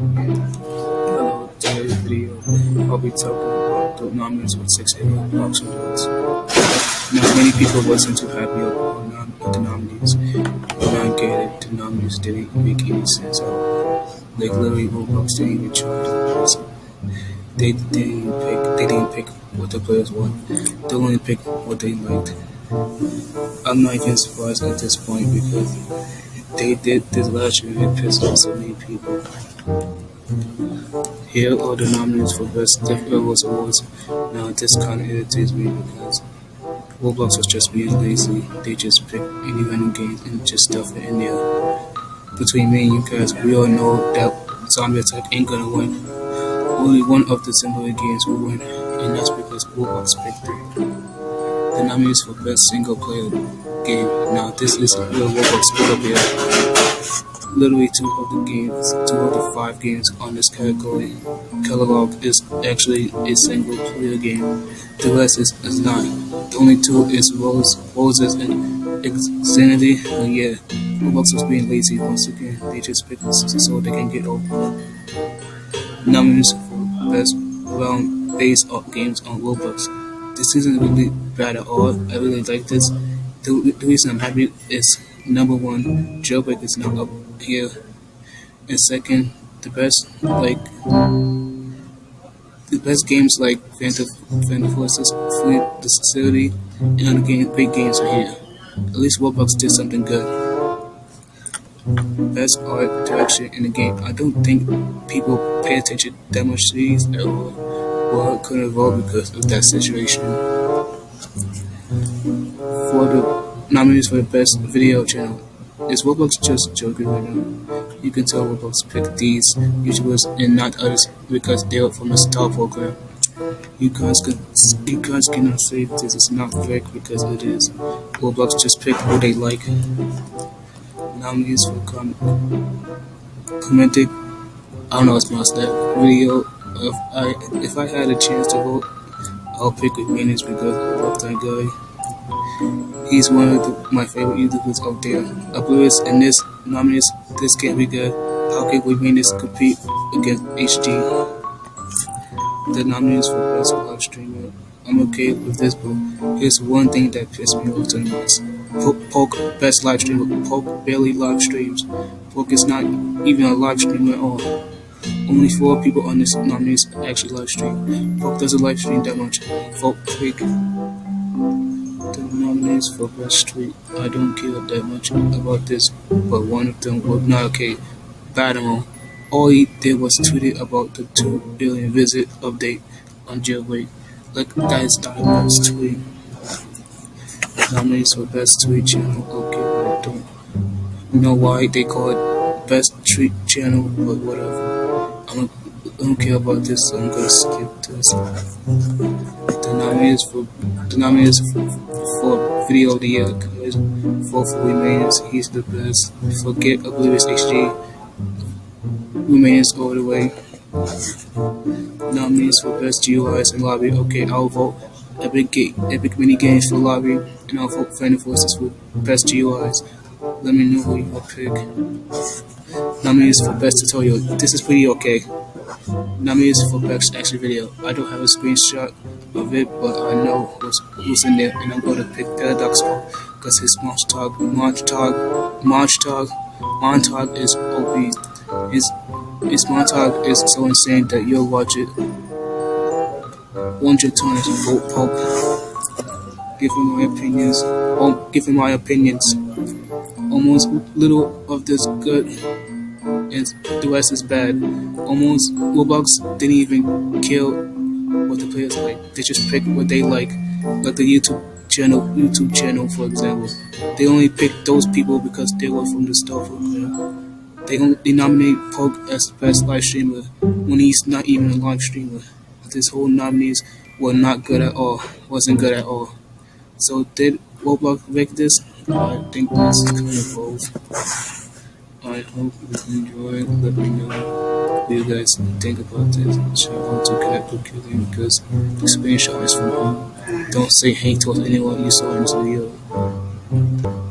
Hello, today's video I'll be talking about the nominees for 6 Bloxy Awards. Not many people wasn't too happy about the nominees. When I get it, the nominees didn't make any sense at all. Like literally Roblox didn't even try to They didn't pick what the players want. They only picked what they liked. I'm not even surprised at this point because they did this last year and it pissed off so many people. Here are the nominees for Best Bloxy Awards. Now this kind of irritates me because Roblox was just being lazy. They just picked any random games and just stuff it in there. Between me and you guys, we all know that Zombie Attack ain't gonna win. Only one of the simpler games will win, and that's because Roblox picked it. The nominees for Best Single Player Game. Now this is real Roblox put up here. Literally two of the 5 games on this category catalog is actually a single player game. The rest is not. The only 2 is Roses and Xanity. And yeah, Roblox was being lazy once again. They just picked this so they can get over. Nominees for Best Round-Based games on Roblox. This isn't really bad at all. I really like this. The reason I'm happy is number 1, Jailbreak is not up here, and second, the best games like Phantom Forces, Fleet the City, and other great games are here. At least Roblox did something good. Best art direction in the game. I don't think people pay attention that much to these at all. Well, I couldn't vote because of that situation. For the nominees for the best video channel, is Roblox just joking right now? You can tell Roblox picked these YouTubers and not others because they are from the Star program. You guys cannot say this is not correct because it is. Roblox just picked who they like. Nominees for commenting. I don't know how to pronounce that video. If I had a chance to vote, I'll pick nominees because I love that guy. He's one of my favorite YouTubers out there. Oblivious and this nominees, this can't be good. How can nominees compete against HD? The nominees for best live streamer. I'm okay with this, but here's one thing that pissed me off the most. Poke best live streamer. Poke barely live streams. Poke is not even a live streamer at all. Only 4 people on this nominees actually live stream. Poke doesn't live stream that much. Vote quick. The nominees for Best Street. I don't care that much about this, but one of them was not okay. Battle. All he did was tweet about the 2 billion visit update on Jailbreak. Like that is not a best tweet. Nominees for Best Tweet Channel. Okay, I don't know why they call it Best Tweet Channel, but whatever. I don't care about this, so I'm gonna skip this. The nominees for Video of the Year. For Remains, he's the best. Forget Oblivious HD. Remains all the way. Nominees for Best GUIs and Lobby. Okay, I'll vote Epic Mini Games for Lobby, and I'll vote Phantom Forces for Best GUIs. Let me know who you will pick. Nominees for Best Tutorial. This is pretty okay. Nominees for Best Action Video. I don't have a screenshot of it, but I know who's in there, and I'm going to pick Paradoxical because his montage is OP. His montage is so insane that you'll watch it 100 times. Vote Poke. Give him my opinions. Almost little of this good, and the rest is bad. Almost Roblox didn't even kill what the players like. They just picked what they like the YouTube channel, for example. They only picked those people because they were from the Star program. They nominate Poke as best live streamer when he's not even a live streamer. This whole nominees were not good at all. Wasn't good at all. So did Roblox make this? I think this is kind of both. I hope you enjoy. Let me know what you guys think about this. Shout out to Connect with Killing because the screenshot is from home. Don't say hate towards anyone you saw in this video.